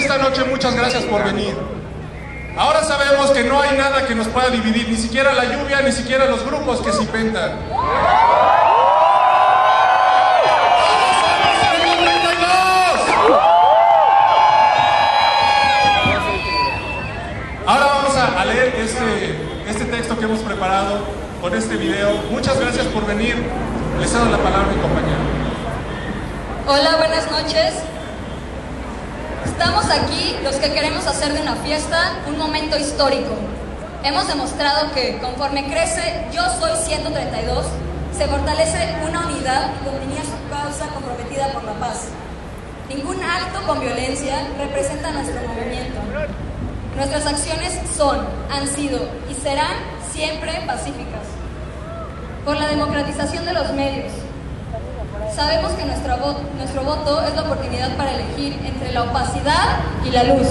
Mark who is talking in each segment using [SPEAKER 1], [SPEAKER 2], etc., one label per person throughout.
[SPEAKER 1] esta noche, muchas gracias por venir. Ahora sabemos que no hay nada que nos pueda dividir, ni siquiera la lluvia, ni siquiera los grupos que se inventan. Ahora vamos a leer este texto que hemos preparado con este video. Muchas gracias por venir. Les cedo la palabra a mi compañero.
[SPEAKER 2] Hola, buenas noches. Estamos aquí los que queremos hacer de una fiesta un momento histórico. Hemos demostrado que conforme crece Yo Soy 132, se fortalece una unidad y continúa su causa comprometida por la paz. Ningún acto con violencia representa nuestro movimiento. Nuestras acciones han sido y serán siempre pacíficas. Por la democratización de los medios. Sabemos que nuestro voto es la oportunidad para elegir entre la opacidad y la luz.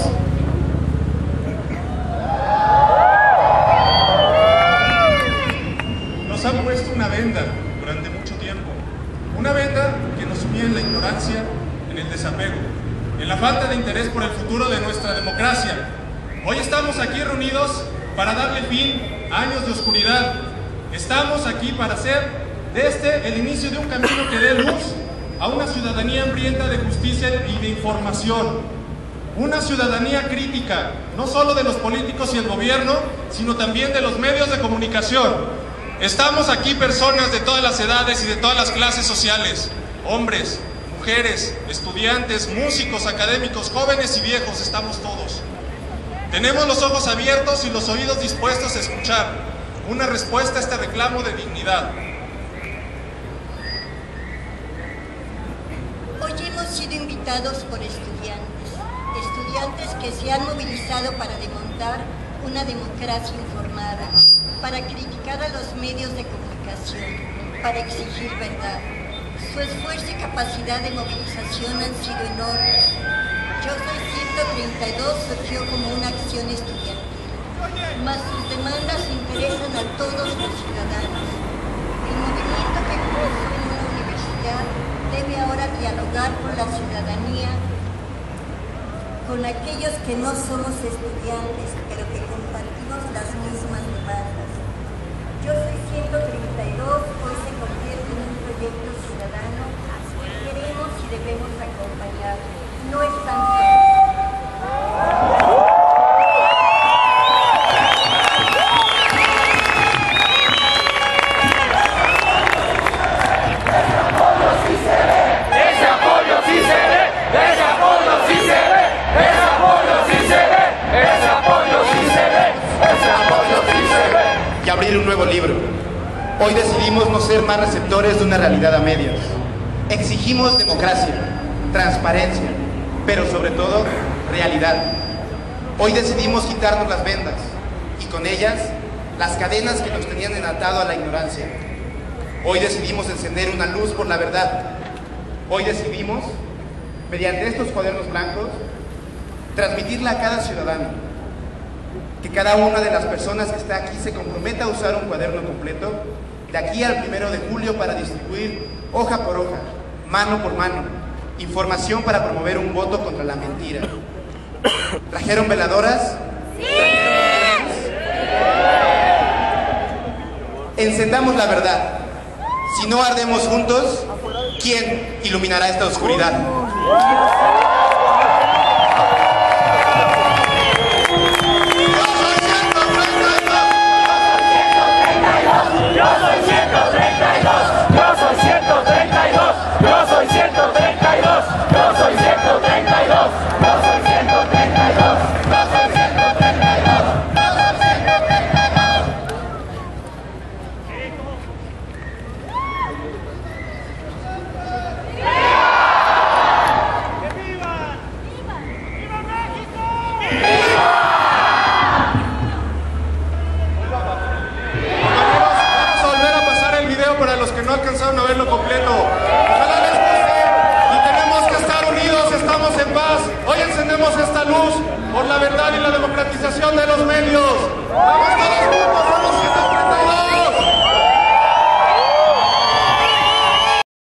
[SPEAKER 1] Nos han puesto una venda durante mucho tiempo. Una venda que nos sumía en la ignorancia, en el desapego, en la falta de interés por el futuro de nuestra democracia. Hoy estamos aquí reunidos para darle fin a años de oscuridad. Estamos aquí para hacer de el inicio de un camino que dé luz a una ciudadanía hambrienta de justicia y de información. Una ciudadanía crítica, no solo de los políticos y el gobierno, sino también de los medios de comunicación. Estamos aquí personas de todas las edades y de todas las clases sociales, hombres, mujeres, estudiantes, músicos, académicos, jóvenes y viejos, estamos todos. Tenemos los ojos abiertos y los oídos dispuestos a escuchar una respuesta a este reclamo de dignidad.
[SPEAKER 3] Hoy hemos sido invitados por estudiantes que se han movilizado para desmontar una democracia informada, para criticar a los medios de comunicación, para exigir verdad. Su esfuerzo y capacidad de movilización han sido enormes. Yo Soy 132 surgió como una acción estudiantil, mas sus demandas interesan a todos los ciudadanos. El movimiento que comenzó en una universidad debe ahora dialogar con la ciudadanía, con aquellos que no somos estudiantes, pero que compartimos las mismas demandas. Yo Soy 132 hoy se convierte en un proyecto ciudadano que queremos y debemos acompañar. No es tan solo.
[SPEAKER 4] Y abrir un nuevo libro. Hoy decidimos no ser más receptores de una realidad a medias. Exigimos democracia, transparencia, pero sobre todo, realidad. Hoy decidimos quitarnos las vendas y con ellas, las cadenas que nos tenían atado a la ignorancia. Hoy decidimos encender una luz por la verdad. Hoy decidimos, mediante estos cuadernos blancos, transmitirla a cada ciudadano. Que cada una de las personas que está aquí se comprometa a usar un cuaderno completo de aquí al 1 de julio para distribuir hoja por hoja, mano por mano, información para promover un voto contra la mentira. ¿Trajeron veladoras? ¡Sí! Encendamos la verdad. Si no ardemos juntos, ¿quién iluminará esta oscuridad?
[SPEAKER 1] Para los que no alcanzaron a verlo completo, ojalá les guste y tenemos que estar unidos, estamos en paz. Hoy encendemos esta luz por la verdad y la democratización de los medios. Vamos todos juntos.